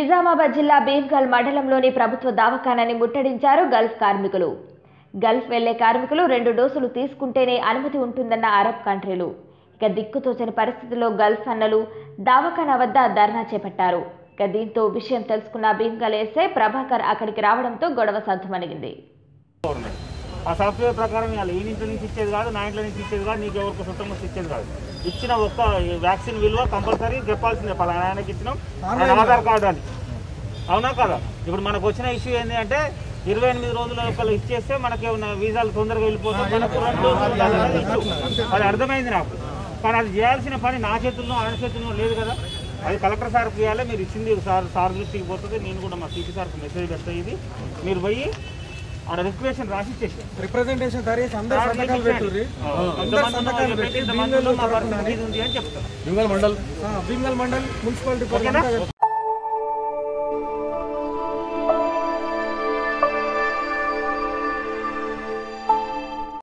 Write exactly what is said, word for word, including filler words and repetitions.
నిజామాబాద్ జిల్లా భీమ్గల్ మండలంలోని ప్రభుత్వ దవాఖానాని ముట్టడించారు గల్ఫ్ కార్మికులు. గల్ఫ్ వెళ్లే కార్మికులు రెండు డోసులు తీసుకుంటేనే అనుమతి ఉంటుందన్న అరబ్ కంట్రీలు. ఇక దిక్కుతోచని పరిస్థితుల్లో గల్ఫ్ అన్నలు దవాఖానా వద్ద ధర్నా చేపట్టారు. ఇక దీంతో విషయం తెలుసుకున్న భీమ్గల్ ఎస్ఐ ప్రభాకర్ అక్కడికి రావడంతో గొడవ సద్దుమణిగింది. ఆ సాఫ్ట్వేర్ ప్రకారం ఈ ఇంట్లో నుంచి ఇచ్చేది కాదు, నా ఇంట్లో నుంచి ఇచ్చేది కాదు, నీకు ఎవరికి సొంతం నుంచి ఇచ్చేది కాదు. ఇచ్చిన ఒక్క వ్యాక్సిన్ విలువ కంపల్సరీ చెప్పాల్సిందే. పలానా ఆయనకి ఇచ్చినాం ఆధార్ కార్డు అని, అవునా కదా? ఇప్పుడు మనకు వచ్చిన ఇష్యూ ఏంటి అంటే ఇరవై ఎనిమిది రోజుల లోపల ఇచ్చేస్తే మనకి ఏమన్నా వీసాలు తొందరగా వెళ్ళిపోతాం, మనకు రెండు ఇష్యూ. అది అర్థమైంది నాకు. కానీ అది చేయాల్సిన పని నా చేతుల్లో ఆయన చేతుల్లో లేదు కదా. అది కలెక్టర్ సార్కి ఇవ్వాలి. మీరు ఇచ్చింది సార్ సార్ దృష్టికి పోతుంది. నేను కూడా మా సీపీ సార్కి మెసేజ్ పెడతాయి. ఇది మీరు పోయి ఆడ రిక్వెషన్ రాసి ఇచ్చేసి రిప్రజెంటేషన్ ఉంది అని చెప్తాను. భీమ్గల్ మండల్ భీమ్గల్ మండల్ మున్సిపాలిటీ